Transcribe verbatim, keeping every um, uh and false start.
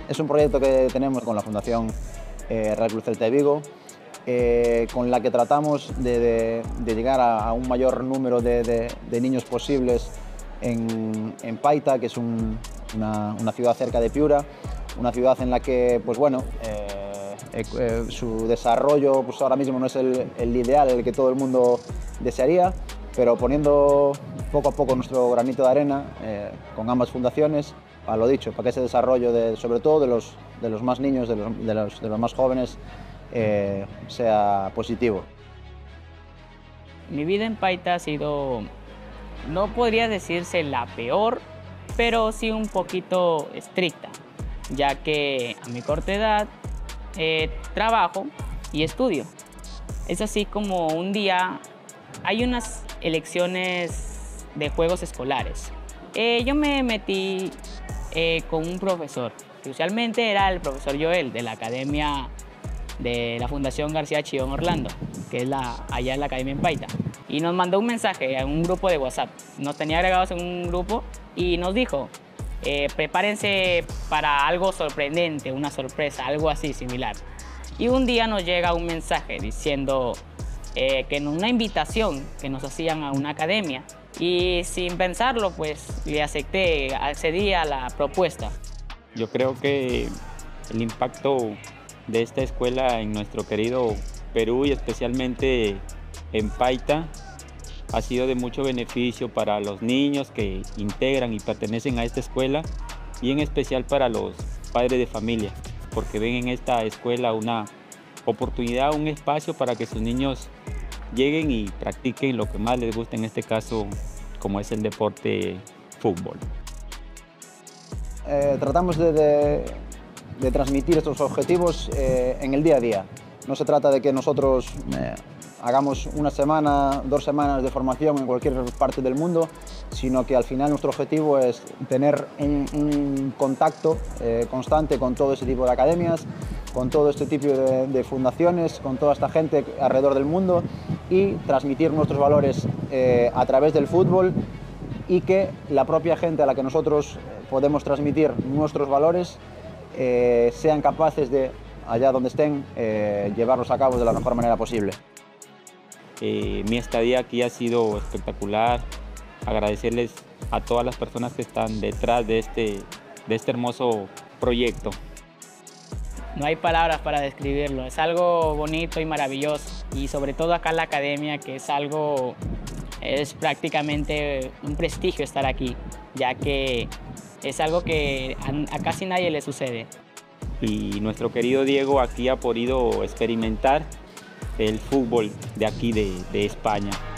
Es un proyecto que tenemos con la Fundación eh, Real Club Celta de Vigo, eh, con la que tratamos de, de, de llegar a, a un mayor número de, de, de niños posibles en, en Paita, que es un, una, una ciudad cerca de Piura, una ciudad en la que, pues bueno, eh, eh, su desarrollo pues ahora mismo no es el, el ideal, el que todo el mundo desearía, pero poniendo poco a poco nuestro granito de arena eh, con ambas fundaciones, a lo dicho, para que ese desarrollo, de, sobre todo de los, de los más niños, de los, de los, de los más jóvenes, eh, sea positivo. Mi vida en Paita ha sido, no podría decirse la peor, pero sí un poquito estricta, ya que a mi corta edad eh, trabajo y estudio. Es así como un día hay unas elecciones de juegos escolares. Eh, yo me metí eh, con un profesor, que usualmente era el profesor Joel, de la Academia de la Fundación García Chillón Orlando, que es la, allá en la Academia en Paita. Y nos mandó un mensaje a un grupo de WhatsApp. Nos tenía agregados en un grupo y nos dijo, eh, prepárense para algo sorprendente, una sorpresa, algo así similar. Y un día nos llega un mensaje diciendo eh, que en una invitación que nos hacían a una academia. Y sin pensarlo, pues le acepté, accedí a la propuesta. Yo creo que el impacto de esta escuela en nuestro querido Perú y especialmente en Paita ha sido de mucho beneficio para los niños que integran y pertenecen a esta escuela y en especial para los padres de familia, porque ven en esta escuela una oportunidad, un espacio para que sus niños lleguen y practiquen lo que más les gusta, en este caso como es el deporte fútbol. Eh, tratamos de, de, de transmitir estos objetivos eh, en el día a día. No se trata de que nosotros eh, hagamos una semana, dos semanas de formación en cualquier parte del mundo, sino que al final nuestro objetivo es tener un, un contacto eh, constante con todo ese tipo de academias, con todo este tipo de, de fundaciones, con toda esta gente alrededor del mundo y transmitir nuestros valores eh, a través del fútbol, y que la propia gente a la que nosotros podemos transmitir nuestros valores eh, sean capaces de, allá donde estén, eh, llevarlos a cabo de la mejor manera posible. Eh, mi estadía aquí ha sido espectacular. Agradecerles a todas las personas que están detrás de este, de este hermoso proyecto. No hay palabras para describirlo, es algo bonito y maravilloso, y sobre todo acá en la academia, que es algo, es prácticamente un prestigio estar aquí, ya que es algo que a, a casi nadie le sucede. Y nuestro querido Diego aquí ha podido experimentar el fútbol de aquí de, de España.